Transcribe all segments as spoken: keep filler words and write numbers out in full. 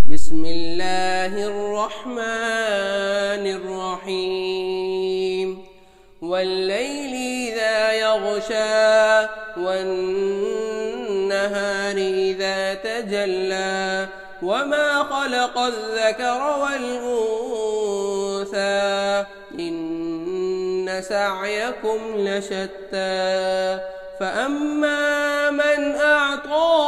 بسم الله الرحمن الرحيم والليل إذا يغشى والنهار إذا تجلى وما خلق الذكر والأنثى إن سعيكم لشتى فأما من أعطى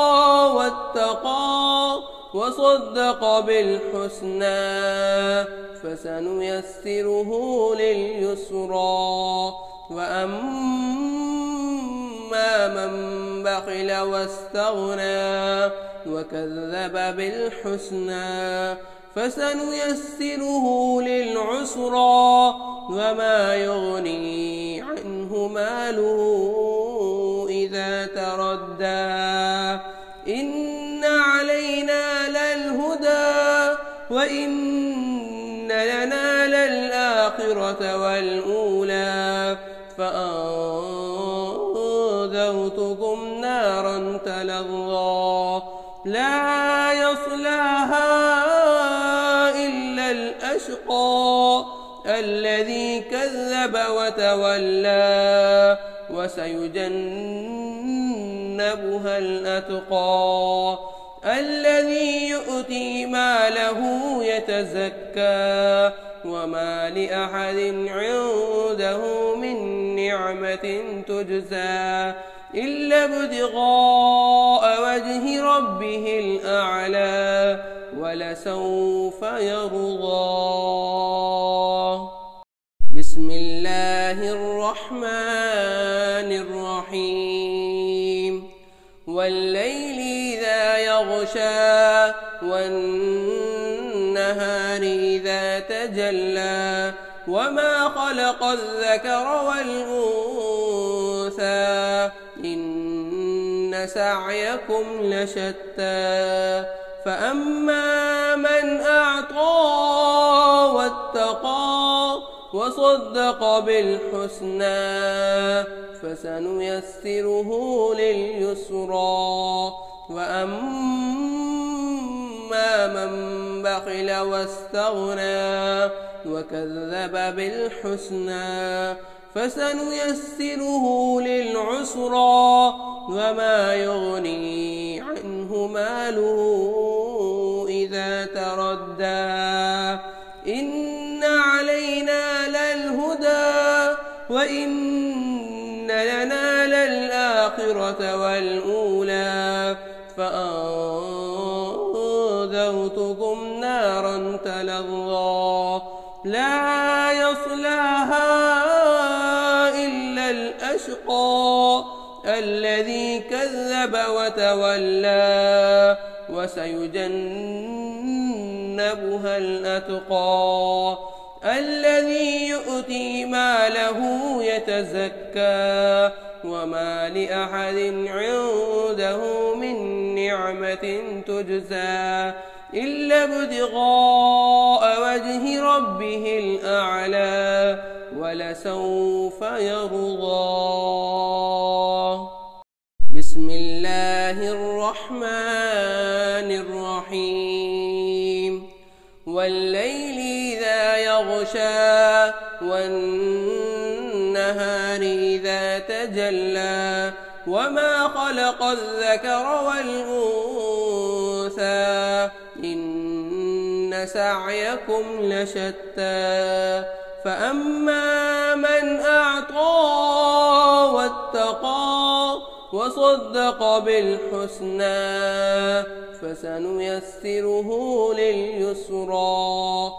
واتقى وصدق بالحسنى فسنيسره لليسرى وأما من بخل واستغنى وكذب بالحسنى فسنيسره للعسرى وما يغني عنه ماله إذا تردى إن علينا للهدى وإن لنا للآخرة والأولى فأنذرتكم نارا تلظى لا يصلاها إلا الأشقى الذي كذب وتولى وسيجنبها الأتقى الذي يؤتي ماله يتزكى وما لأحد عنده من نعمة تجزى إلا ابتغاء وجه ربه الأعلى ولسوف يرضى. بسم الله الرحمن الرحيم والليل إذا يغشى والنهار إذا تجلى وما خلق الذكر والأنثى إن سعيكم لشتى فأما من أعطى واتقى وصدق بالحسنى فسنيسره لليسرى وأما من بخل واستغنى وكذب بالحسنى فسنيسره للعسرى وما يغني عنه ماله إذا تردى إن علينا للهدى وإن لنا للآخرة والأولى فأنذرتكم نارا تلظى لا يصلاها إلا الأشقى الذي كذب وتولى وسيجنبها الأتقى الذي يؤتي ماله يتزكى وما لأحد عنده من نعمة تجزى إلا ابتغاء وجه ربه الأعلى ولسوف يرضى. بسم الله الرحمن الرحيم والليل إذا يغشى والنهار إذا تجلى وما خلق الذكر والأنثى إن سعيكم لشتى فأما من أعطى واتقى وصدق بالحسنى فسنيسره لليسرى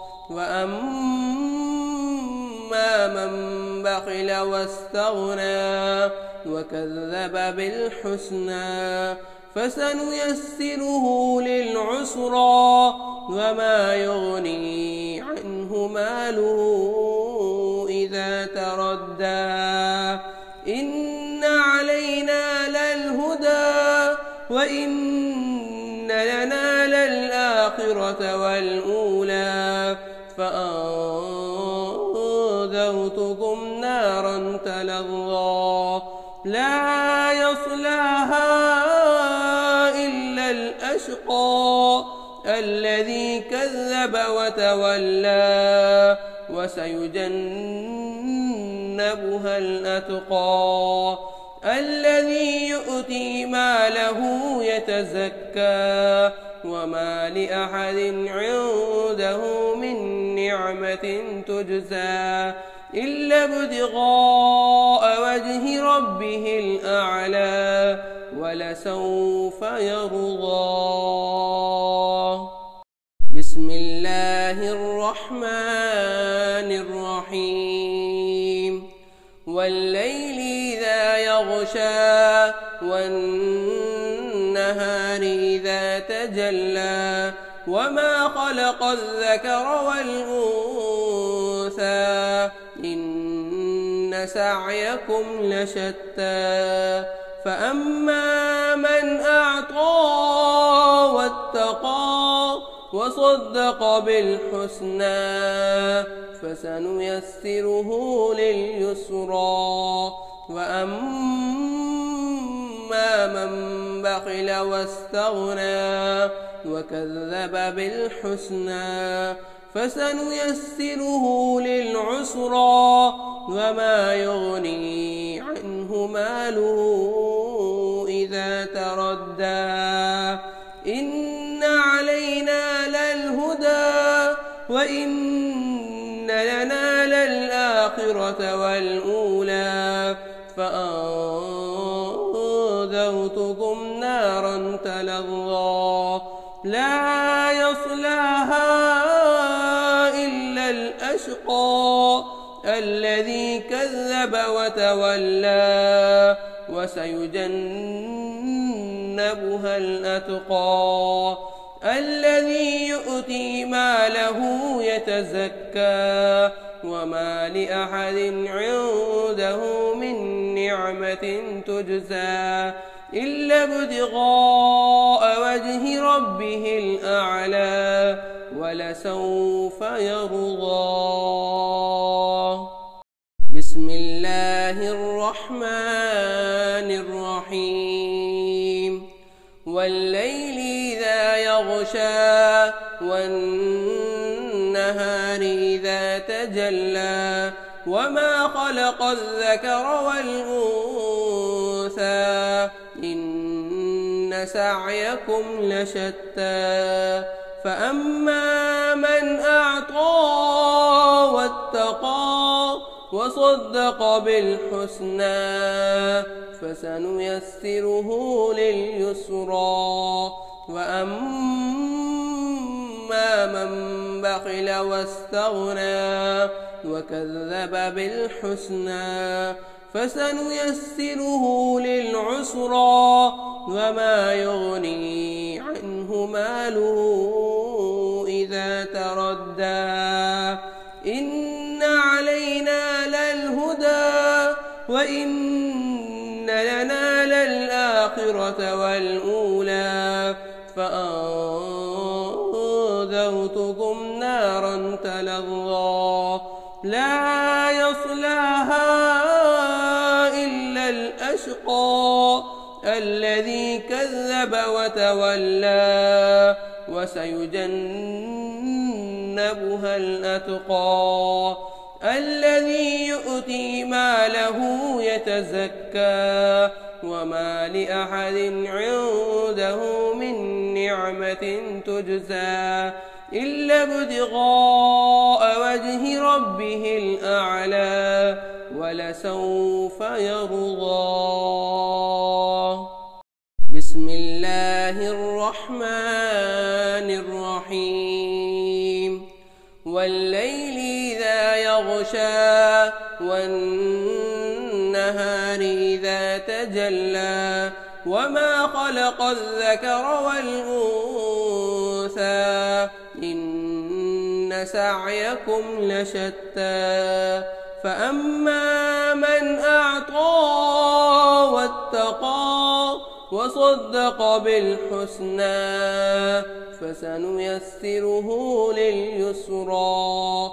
وأما من بخل واستغنى وكذب بالحسنى فسنيسره للعسرى وما يغني عنه ماله إذا تردى إن علينا للهدى وإن لنا للآخرة والأولى فأنذرتكم نارا تلظى لا يصلاها إلا الأشقى الذي كذب وتولى وسيجنبها الأتقى الذي يؤتي ماله يتزكى وما لأحد عنده من نعمة تجزى إلا ابتغاء وجه ربه الأعلى ولسوف يرضى. بسم الله الرحمن الرحيم والليل إذا يغشى والنهار إذا تجلى وما خلق الذكر والأنثى إن سعيكم لشتى فأما من أعطى واتقى وصدق بالحسنى فسنيسره لليسرى وأما من بخل واستغنى وكذب بالحسنى فسنيسره للعسرى وما يغني عنه ماله إذا تردى إن علينا للهدى وإن لنا للآخرة والأولى فأنذرتكم نارا تلظى لا يصلاها إلا الأشقى الذي كذب وتولى وسيجنبها الأتقى الذي يؤتي ماله يتزكى وما لأحد عنده من نعمة تجزى إلا ابتغاء وجه ربه الأعلى ولسوف يرضى. بسم الله الرحمن الرحيم والليل إذا يغشى والنهار إذا تجلى وما خلق الذكر والأنثى إن سعيكم لشتى فأما من أعطى واتقى وصدق بالحسنى فسنيسره لليسرى وأما من بخل واستغنى وكذب بالحسنى فسنيسره للعسرى وما يغني عنه ماله إذا تردى إن علينا للهدى وإن لنا للآخرة والأولى فأنذرتكم نارا تلظى لا يصلاها إلا الأشقى الذي كذب وتولى وسيجنبها الأتقى الذي يؤتي ماله يتزكى وما لأحد عنده من نعمة تجزى إلا ابتغاء وجه ربه الأعلى ولسوف يرضى. بسم الله الرحمن الرحيم والليل إذا يغشى والنهار إذا تجلى وما خلق الذكر والأنثى إن سعيكم لشتى فأما من أعطى واتقى وصدق بالحسنى فسنيسره لليسرى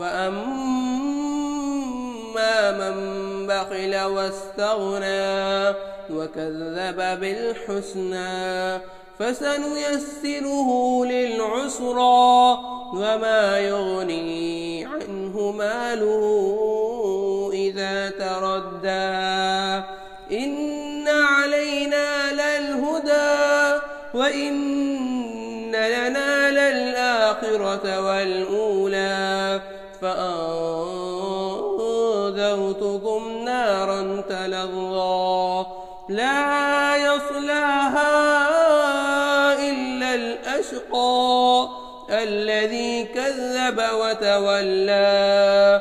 وأما من بخل واستغنى وكذب بالحسنى فسنيسره للعسرى للعسرى وما يغني عنه ماله إذا تردى إن علينا للهدى وإن لنا للآخرة والأولى فأنذرتكم نارا تلظى لا يصلاها إلا الأشقى الذي كذب وتولى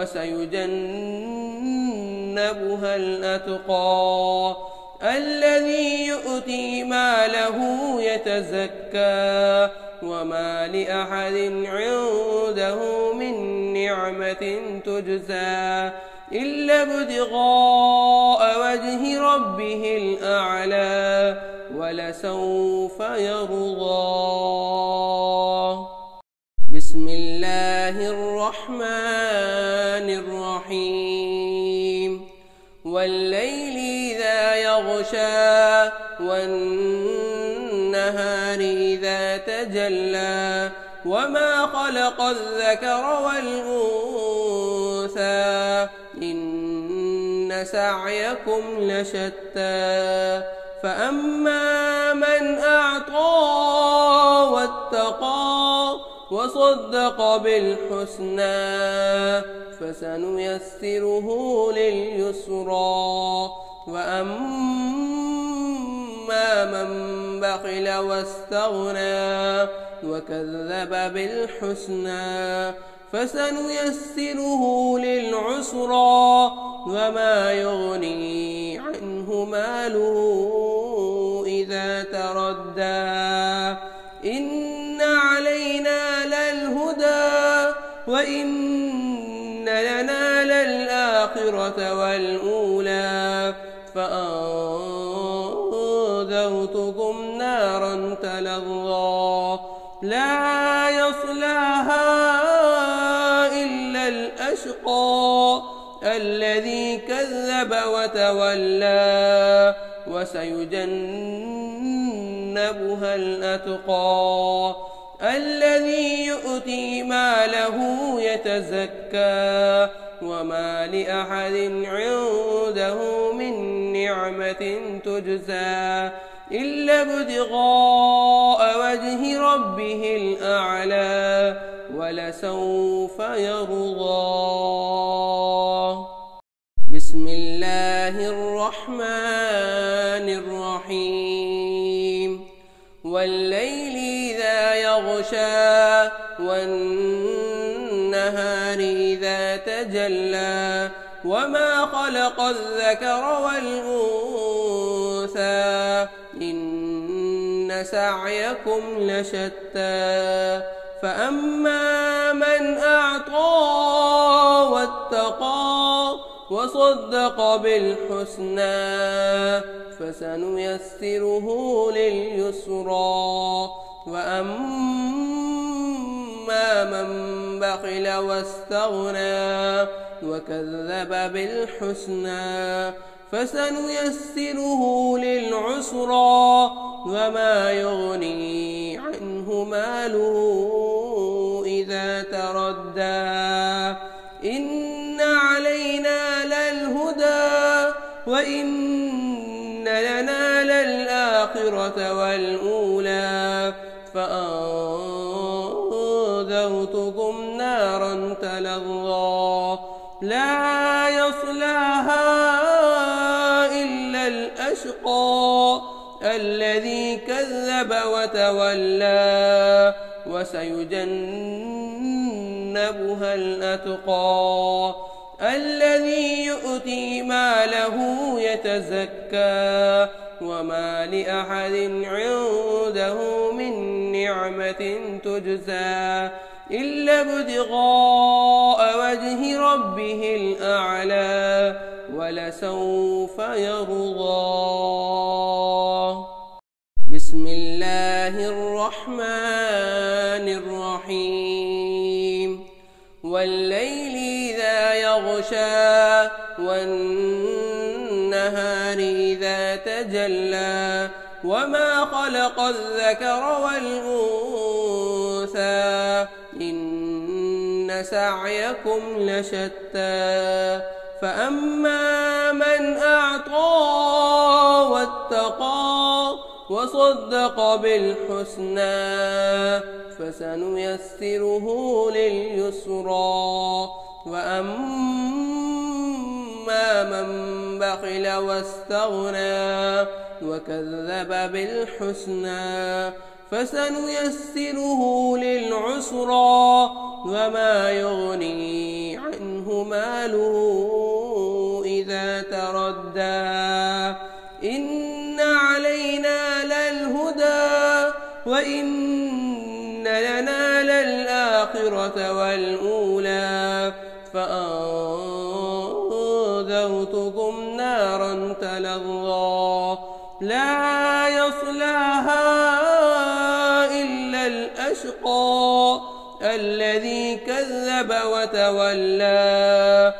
وسيجنبها الأتقى الذي يؤتي ماله يتزكى وما لأحد عنده من نعمة تجزى إلا ابتغاء وجه ربه الأعلى ولسوف يرضى. بسم الله الرحمن الرحيم والليل إذا يغشى والنهار إذا تجلى وما خلق الذكر والأنثى إن سعيكم لشتى فأما من أعطى واتقى وصدق بالحسنى فسنيسره لليسرى وأما من بخل واستغنى وكذب بالحسنى فسنيسره للعسرى وما يغني عنه ماله إذا تردى إن علينا للهدى وإن لنا للآخرة والأولى فأنذرتكم نارا تلظى لا يصلاها إلا الأشقى الذي كذب وتولى وسيجنبها الأتقى الذي يؤتي ماله يتزكى وما لأحد عنده من نعمة تجزى إلا ابتغاء وجه ربه الأعلى ولسوف يرضى. بسم الله الرحمن الرحيم والليل إذا يغشى والنهار إذا تجلى وما خلق الذكر والأنثى إن سعيكم لشتى فأما من أعطى واتقى وصدق بالحسنى فسنيسره لليسرى وأما من بخل واستغنى وكذب بالحسنى فسنيسره للعسرى وما يغني عنه ماله إذا تردى إن علينا للهدى وإن لنا للآخرة والأولى فأنذرتكم نارا تلظى لا يصلاها إلا الأشقى الذي كذب وتولى وسيجنبها الأتقى الذي يؤتي ماله يتزكى وما لأحد عنده من نعمة تجزى إلا ابتغاء وجه ربه الأعلى ولسوف يرضى. بسم الله الرحمن الرحيم والليل إذا يغشى والنهار إذا تجلى وما خلق الذكر والأنثى إن سعيكم لشتى فأما من أعطى واتقى وصدق بالحسنى فسنيسره لليسرى وأما من بخل واستغنى وكذب بالحسنى فسنيسره للعسرى وما يغني عنه ماله إذا تردى إن علينا للهدى وإن لنا للآخرة والأولى فأنذرتكم نارا تلظى لا يصلاها إلا الأشقى الذي كذب وتولى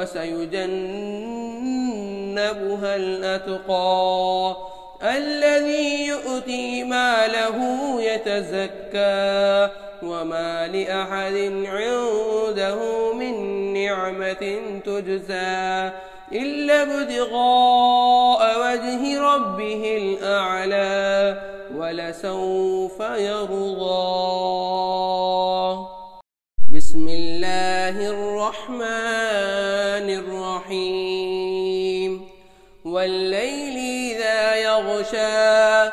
وسيجنبها الأتقى الذي يؤتي ماله يتزكى وما لأحد عنده من نعمة تجزى إلا ابتغاء وجه ربه الأعلى ولسوف يرضى. بسم الله الرحمن الرحيم والليل إذا يغشى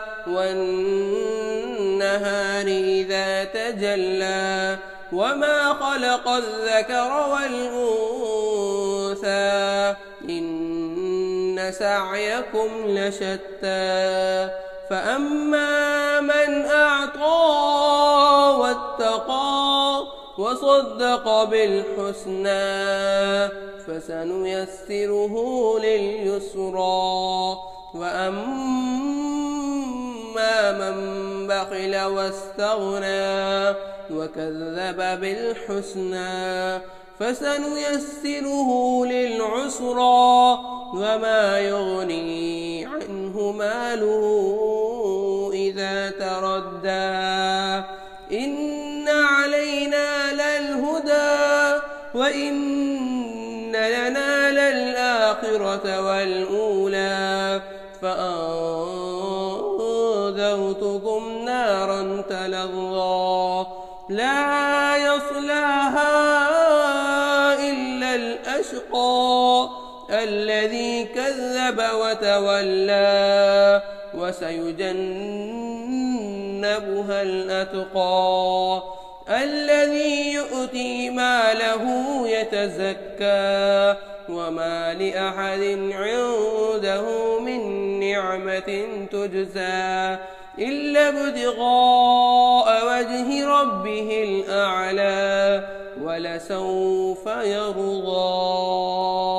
والنهار إذا تجلى وما خلق الذكر والأنثى إن سعيكم لشتى فأما من أعطى واتقى وصدق بالحسنى فسنيسره لليسرى وأما من بخل واستغنى وكذب بالحسنى فسنيسره للعسرى وما يغني عنه ماله إذا تردى إن علينا للهدى وإن لنا للآخرة والأولى فأنذرتكم نارا تلظى لا يصلاها إلا الأشقى الذي كذب وتولى وسيجنبها الأتقى الذي يؤتي ماله يتزكى وما لأحد عنده من نعمة تجزى إلا ابتغاء وجه ربه الأعلى ولسوف يرضى.